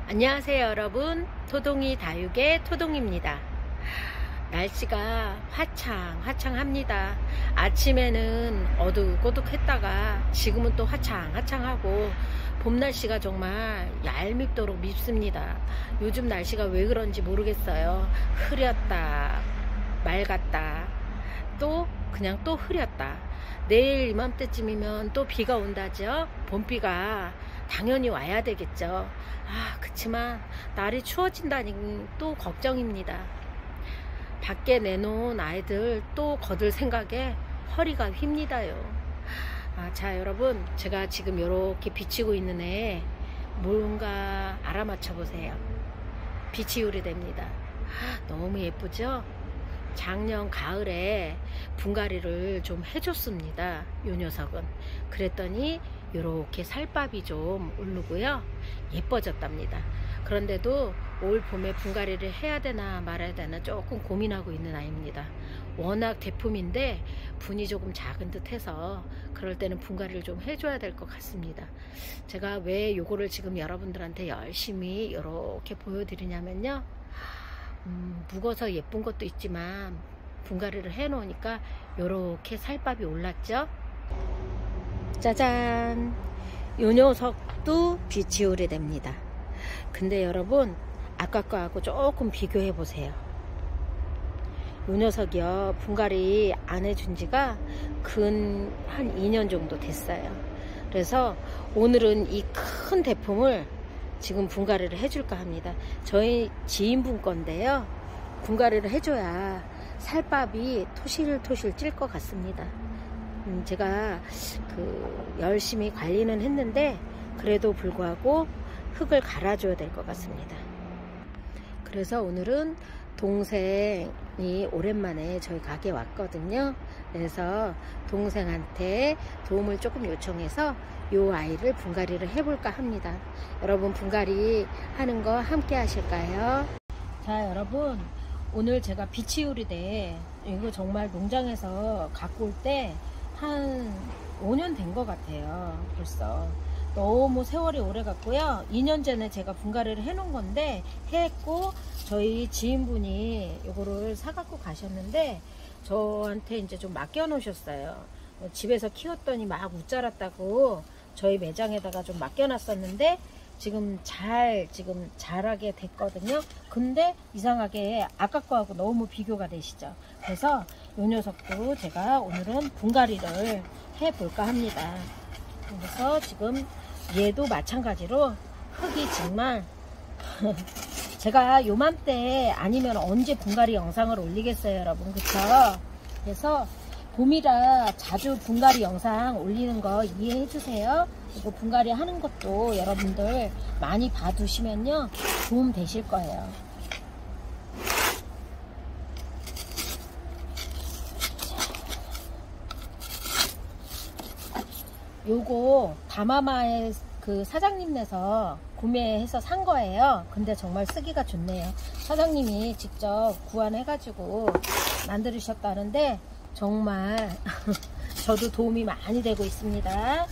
안녕하세요 여러분, 토동이 다육의 토동입니다. 날씨가 화창합니다. 아침에는 어둑어둑했다가 지금은 또 화창하고 봄 날씨가 정말 얄밉도록 밉습니다. 요즘 날씨가 왜 그런지 모르겠어요. 흐렸다 맑았다 또 그냥 또 흐렸다. 내일 이맘때쯤이면 또 비가 온다죠. 봄비가 당연히 와야 되겠죠. 그치만 날이 추워진다니 또 걱정입니다. 밖에 내놓은 아이들 또 거들 생각에 허리가 휩니다요. 자 여러분, 제가 지금 이렇게 비치고 있는 애 뭔가 알아맞혀 보세요. 비치우리 됩니다. 너무 예쁘죠? 작년 가을에 분갈이를 좀 해줬습니다. 요 녀석은. 그랬더니 이렇게 살밥이 좀 오르고요, 예뻐졌답니다. 그런데도 올 봄에 분갈이를 해야 되나 말아야 되나 조금 고민하고 있는 아이입니다. 워낙 대품인데 분이 조금 작은 듯 해서 그럴 때는 분갈이를 좀 해줘야 될 것 같습니다. 제가 왜 요거를 지금 여러분들한테 열심히 이렇게 보여드리냐면요, 묵어서 예쁜 것도 있지만 분갈이를 해 놓으니까 요렇게 살밥이 올랐죠. 짜잔, 요 녀석도 비치우리 됩니다. 근데 여러분, 아까 거하고 조금 비교해 보세요. 요 녀석이요, 분갈이 안 해준 지가 근 한 2년 정도 됐어요. 그래서 오늘은 이 큰 대품을 지금 분갈이를 해줄까 합니다. 저희 지인분 건데요, 분갈이를 해줘야 살밥이 토실토실 찔 것 같습니다. 제가 열심히 관리는 했는데 그래도 불구하고 흙을 갈아줘야 될 것 같습니다. 그래서 오늘은 동생이 오랜만에 저희 가게에 왔거든요. 그래서 동생한테 도움을 조금 요청해서 요 아이를 분갈이를 해볼까 합니다. 여러분, 분갈이 하는 거 함께 하실까요? 자 여러분, 오늘 제가 비치우리대 이거 정말 농장에서 갖고 올 때 한 5년 된 것 같아요. 벌써 너무 세월이 오래 갔고요. 2년 전에 제가 분갈이를 해 놓은 건데 했고, 저희 지인분이 요거를 사 갖고 가셨는데 저한테 이제 좀 맡겨 놓으셨어요. 집에서 키웠더니 막 웃자랐다고 저희 매장에다가 좀 맡겨 놨었는데 지금 자라게 됐거든요. 근데 이상하게 아까 거하고 너무 비교가 되시죠. 그래서 요 녀석도 제가 오늘은 분갈이를 해 볼까 합니다. 그래서 지금 얘도 마찬가지로 흙이 정말 제가 요맘때 아니면 언제 분갈이 영상을 올리겠어요 여러분, 그쵸? 그래서 봄이라 자주 분갈이 영상 올리는 거 이해해 주세요. 이거 분갈이 하는 것도 여러분들 많이 봐두시면요 도움 되실 거예요. 요거 다마마의 사장님네서 구매해서 산 거예요. 근데 정말 쓰기가 좋네요. 사장님이 직접 구안해 가지고 만들으셨다는데 정말 저도 도움이 많이 되고 있습니다.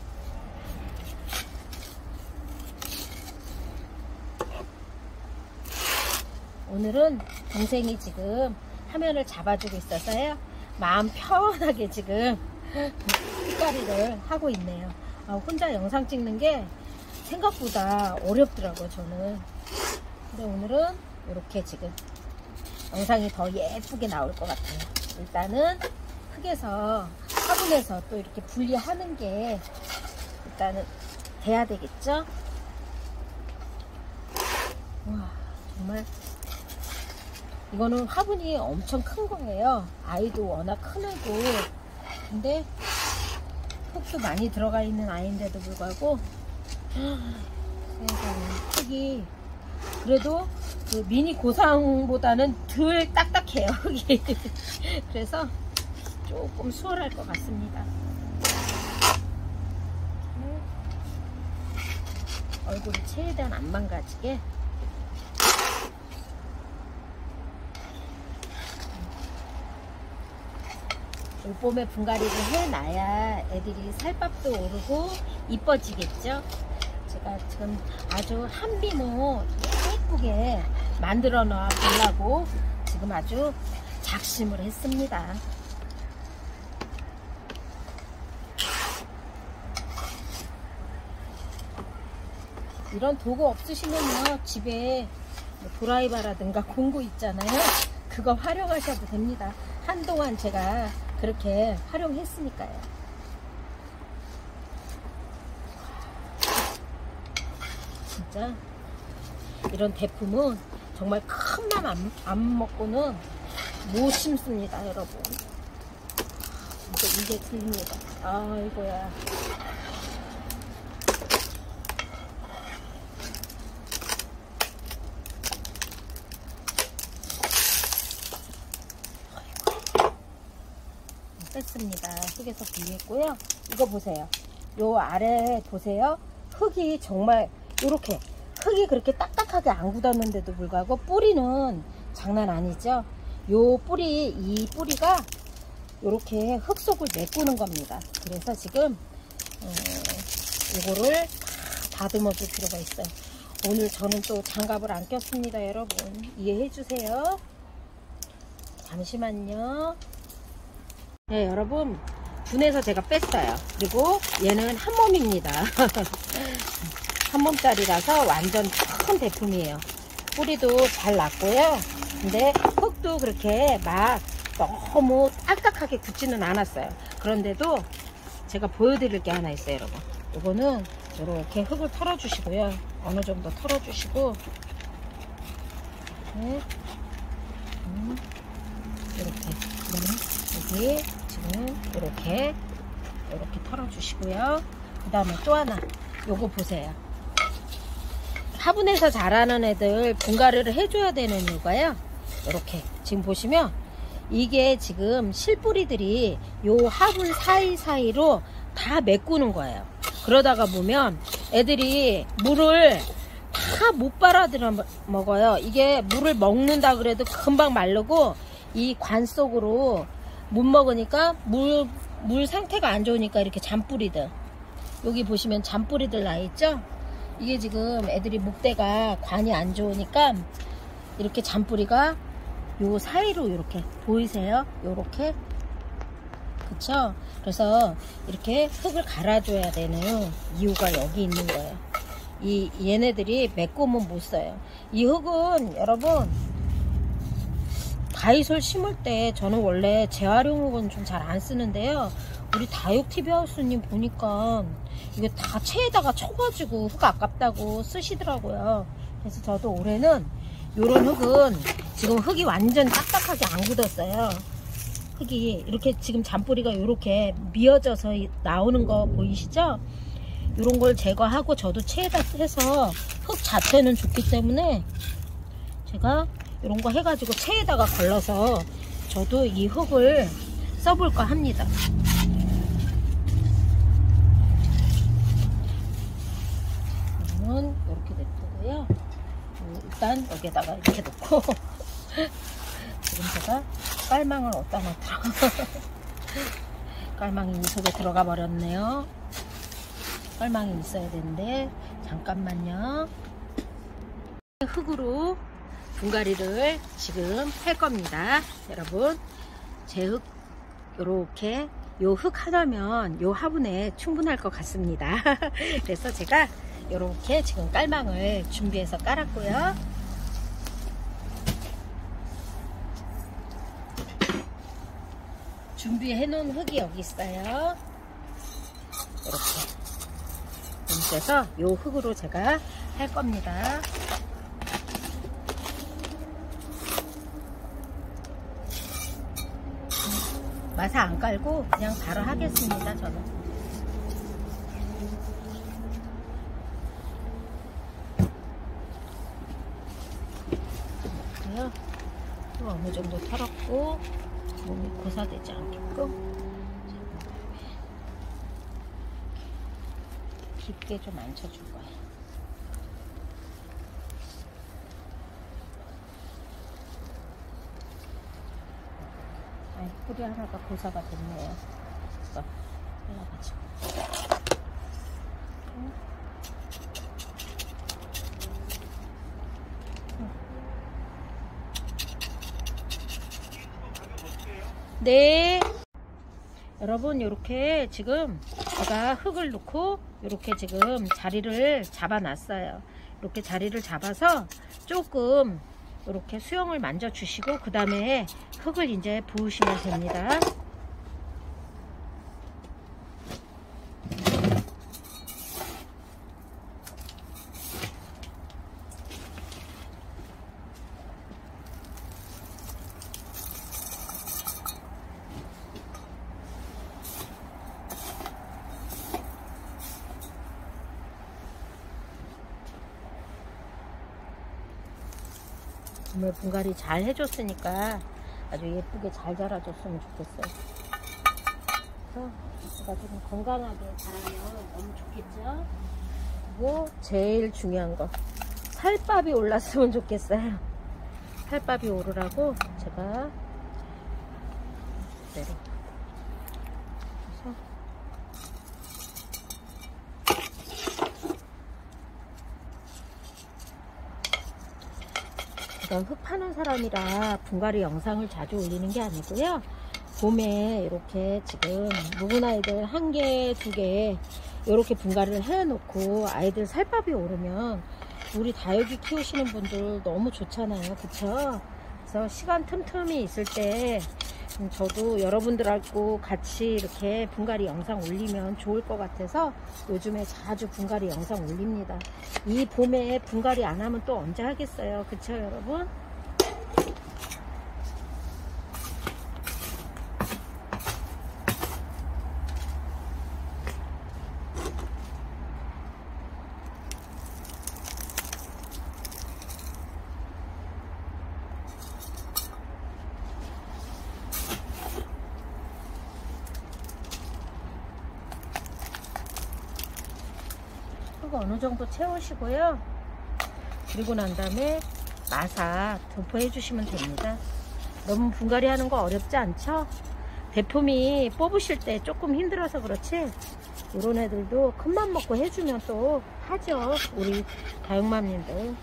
오늘은 동생이 지금 화면을 잡아주고 있어서요, 마음 편하게 지금 흙갈이를 하고 있네요. 혼자 영상 찍는 게 생각보다 어렵더라고요 저는. 근데 오늘은 이렇게 지금 영상이 더 예쁘게 나올 것 같아요. 일단은 흙에서 화분에서 또 이렇게 분리하는 게 일단은 돼야 되겠죠. 와, 정말 이거는 화분이 엄청 큰 거예요. 아이도 워낙 큰 애고, 근데 흙도 많이 들어가 있는 아이인데도 불구하고 세상에 흙이 그래도 그 미니 고상보다는 덜 딱딱해요 흙이. 그래서 조금 수월할 것 같습니다. 얼굴이 최대한 안 망가지게. 올봄에 분갈이를 해놔야 애들이 살밥도 오르고 이뻐지겠죠. 제가 지금 아주 한비모 예쁘게 만들어 놔 보려고 지금 아주 작심을 했습니다. 이런 도구 없으시면요, 집에 드라이버라든가 공구 있잖아요, 그거 활용하셔도 됩니다. 한동안 제가 그렇게 활용했으니까요. 진짜 이런 대품은 정말 큰 맘 안 먹고는 못 심습니다, 여러분. 진짜 이게 틀립니다. 아이고야. 뺐습니다. 흙에서 분리했고요. 이거 보세요. 요 아래 보세요. 흙이 정말 요렇게 흙이 그렇게 딱딱하게 안 굳었는데도 불구하고 뿌리는 장난 아니죠. 요 뿌리, 이 뿌리가 요렇게 흙 속을 메꾸는 겁니다. 그래서 지금 이거를 다듬어 줄 필요가 있어요. 오늘 저는 또 장갑을 안 꼈습니다. 여러분 이해해 주세요. 잠시만요. 네, 여러분 분해서 제가 뺐어요. 그리고 얘는 한 몸입니다. 한 몸짜리라서 완전 큰 제품이에요. 뿌리도 잘 났고요. 근데 흙도 그렇게 막 너무 딱딱하게 굳지는 않았어요. 그런데도 제가 보여드릴 게 하나 있어요, 여러분. 이거는 이렇게 흙을 털어 주시고요. 어느 정도 털어 주시고 이렇게 여기 지금 이렇게 털어 주시고요. 그 다음에 또 하나, 요거 보세요. 화분에서 자라는 애들 분갈이를 해줘야 되는 이유가요, 이렇게 지금 보시면 이게 지금 실뿌리들이 요 화분 사이사이로 다 메꾸는 거예요. 그러다가 보면 애들이 물을 다 못 빨아들여 먹어요. 이게 물을 먹는다 그래도 금방 마르고 이 관 속으로 못 먹으니까 물 상태가 안 좋으니까 이렇게 잔뿌리들, 여기 보시면 잔뿌리들 나 있죠. 이게 지금 애들이 목대가 관이 안 좋으니까 이렇게 잔뿌리가 요 사이로 이렇게 보이세요? 요렇게, 그쵸? 그래서 이렇게 흙을 갈아줘야 되는 이유가 여기 있는 거예요. 얘네들이 메꾸면 못 써요. 이 흙은 여러분 다이솔 심을 때 저는 원래 재활용 흙은 좀 잘 안 쓰는데요, 우리 다육TV 하우스님 보니까 이거 다 체에다가 쳐가지고 흙 아깝다고 쓰시더라고요. 그래서 저도 올해는 요런 흙은 지금 흙이 완전 딱딱하게 안 굳었어요. 흙이 이렇게 지금 잔뿌리가 이렇게 미어져서 나오는 거 보이시죠? 이런 걸 제거하고 저도 체에다 해서 흙 자체는 좋기 때문에 제가 이런 거 해가지고 체에다가 걸러서 저도 이 흙을 써볼까 합니다. 이거는 이렇게 냅두고요. 일단 여기에다가 이렇게 놓고 지금 제가 깔망을 어디다 놨더라. 깔망이 이 속에 들어가 버렸네요. 깔망이 있어야 되는데 잠깐만요. 흙으로 분갈이를 지금 할 겁니다. 여러분 제 흙 요렇게 요 흙 하나면 요 화분에 충분할 것 같습니다. 그래서 제가 요렇게 지금 깔망을 준비해서 깔았고요. 준비해 놓은 흙이 여기 있어요. 이렇게 그래서 요 흙으로 제가 할 겁니다. 마사 안 깔고 그냥 바로 하겠습니다. 저는 그래요. 또 어느 정도 털었고 몸이 고사되지 않게끔 깊게 좀 앉혀줄 거예요. 뿌리 하나가 고사가 됐네요. 잘라가지고 네. 여러분, 이렇게 지금 제가 흙을 넣고 이렇게 지금 자리를 잡아 놨어요. 이렇게 자리를 잡아서 조금 이렇게 수영을 만져 주시고 그 다음에 흙을 이제 부으시면 됩니다. 정말 분갈이 잘 해줬으니까 아주 예쁘게 잘 자라줬으면 좋겠어요. 그래서 제가 좀 건강하게 자라면 너무 좋겠죠. 그리고 제일 중요한 거, 살밥이 올랐으면 좋겠어요. 살밥이 오르라고 제가 내려. 제가 흙 파는 사람이라 분갈이 영상을 자주 올리는 게 아니고요. 봄에 이렇게 지금 묵은 아이들 1개, 2개 이렇게 분갈이를 해놓고 아이들 살밥이 오르면 우리 다육이 키우시는 분들 너무 좋잖아요. 그쵸? 그래서 시간 틈틈이 있을 때 저도 여러분들하고 같이 이렇게 분갈이 영상 올리면 좋을 것 같아서 요즘에 자주 분갈이 영상 올립니다. 이 봄에 분갈이 안 하면 또 언제 하겠어요. 그쵸 여러분? 어느 정도 채우시고요. 그리고 난 다음에 마사 도포해 주시면 됩니다. 너무 분갈이 하는 거 어렵지 않죠? 대품이 뽑으실 때 조금 힘들어서 그렇지 이런 애들도 큰맘 먹고 해주면 또 하죠. 우리 다육맘님들.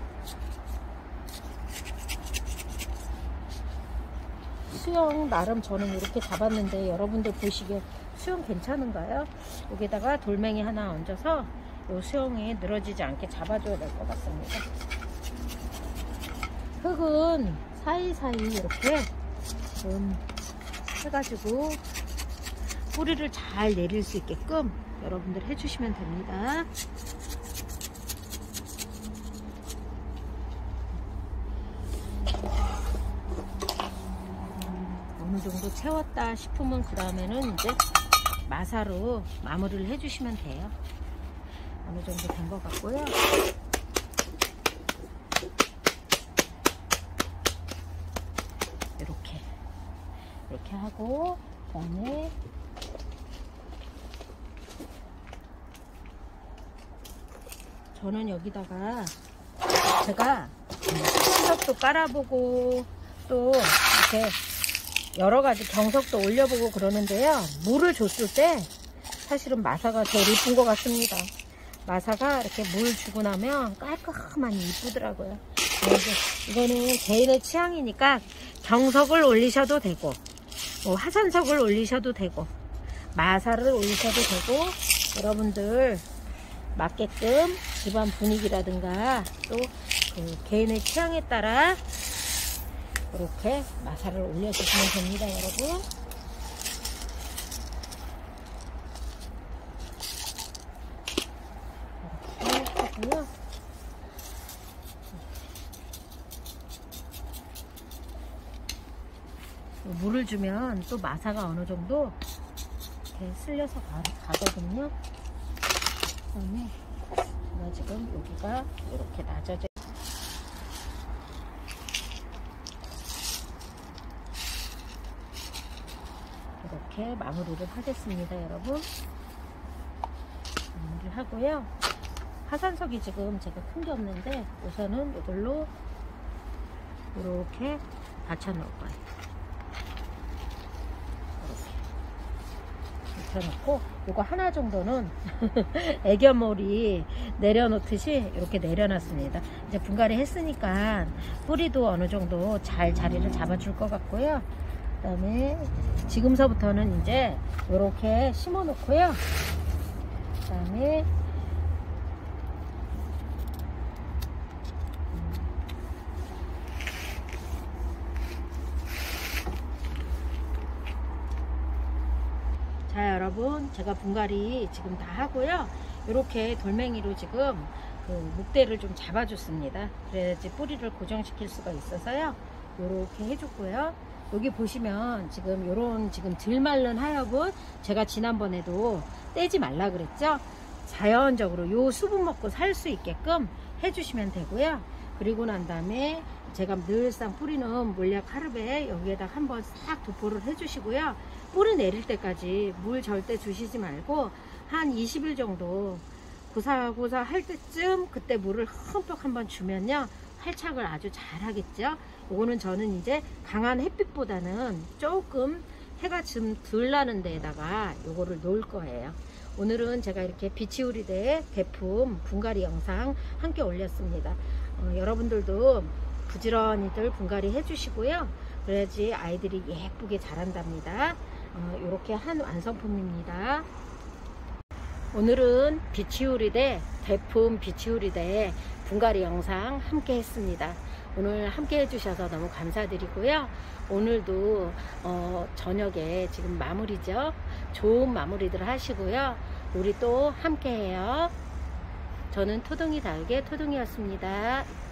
수영 나름 저는 이렇게 잡았는데 여러분들 보시기에 수영 괜찮은가요? 여기다가 돌멩이 하나 얹어서 요 수영이 늘어지지 않게 잡아줘야 될 것 같습니다. 흙은 사이사이 이렇게 지금 해가지고 뿌리를 잘 내릴 수 있게끔 여러분들 해주시면 됩니다. 어느 정도 채웠다 싶으면 그 다음에는 이제 마사로 마무리를 해주시면 돼요. 어느 정도 된 것 같고요. 이렇게 하고 그다음에 저는 여기다가 제가 경석도 깔아보고 또 이렇게 여러 가지 경석도 올려보고 그러는데요. 물을 줬을 때 사실은 마사가 제일 이쁜 것 같습니다. 마사가 이렇게 물 주고 나면 깔끔하니 이쁘더라고요. 그래서 이거는 개인의 취향이니까 경석을 올리셔도 되고 뭐 화산석을 올리셔도 되고 마사를 올리셔도 되고 여러분들 맞게끔 집안 분위기라든가 또 그 개인의 취향에 따라 이렇게 마사를 올려주시면 됩니다, 여러분. 이렇게 하고요. 물을 주면 또 마사가 어느 정도 이렇게 쓸려서 가거든요. 그다음에 제가 지금 여기가 이렇게 낮아져. 이렇게 마무리를 하겠습니다, 여러분. 마무리를 하고요. 화산석이 지금 제가 큰 게 없는데 우선은 이걸로 이렇게 받쳐 놓을 거예요. 이렇게 놓고 이거 하나 정도는 애교몰이 내려놓듯이 이렇게 내려놨습니다. 이제 분갈이 했으니까 뿌리도 어느 정도 잘 자리를 잡아줄 것 같고요. 그다음에 지금서부터는 이제 이렇게 심어 놓고요. 그다음에 자, 여러분, 제가 분갈이 지금 다 하고요. 이렇게 돌멩이로 지금 그 목대를 좀 잡아줬습니다. 그래야지 뿌리를 고정시킬 수가 있어서요. 이렇게 해줬고요. 여기 보시면 지금 요런 지금 덜 마른 하엽은 제가 지난번에도 떼지 말라 그랬죠. 자연적으로 요 수분 먹고 살 수 있게끔 해주시면 되고요. 그리고 난 다음에 제가 늘상 뿌리는 몰약 하르베 여기에다 한번 싹 도포를 해주시고요. 뿌리 내릴 때까지 물 절대 주시지 말고 한 20일 정도 고사고사 할 때쯤 그때 물을 흠뻑 한번 주면요, 활착을 아주 잘 하겠죠. 요거는 저는 이제 강한 햇빛보다는 조금 해가 좀 덜 나는 데에다가 요거를 놓을 거예요. 오늘은 제가 이렇게 비치우리대 대품 분갈이 영상 함께 올렸습니다. 여러분들도 부지런히들 분갈이 해주시고요. 그래야지 아이들이 예쁘게 자란답니다. 이렇게 한 완성품입니다. 오늘은 비치우리대 대품 비치우리대 분갈이 영상 함께 했습니다. 오늘 함께 해주셔서 너무 감사드리고요. 오늘도 저녁에 지금 마무리죠. 좋은 마무리들 하시고요. 우리 또 함께 해요. 저는 토둥이 다육의 토둥이었습니다.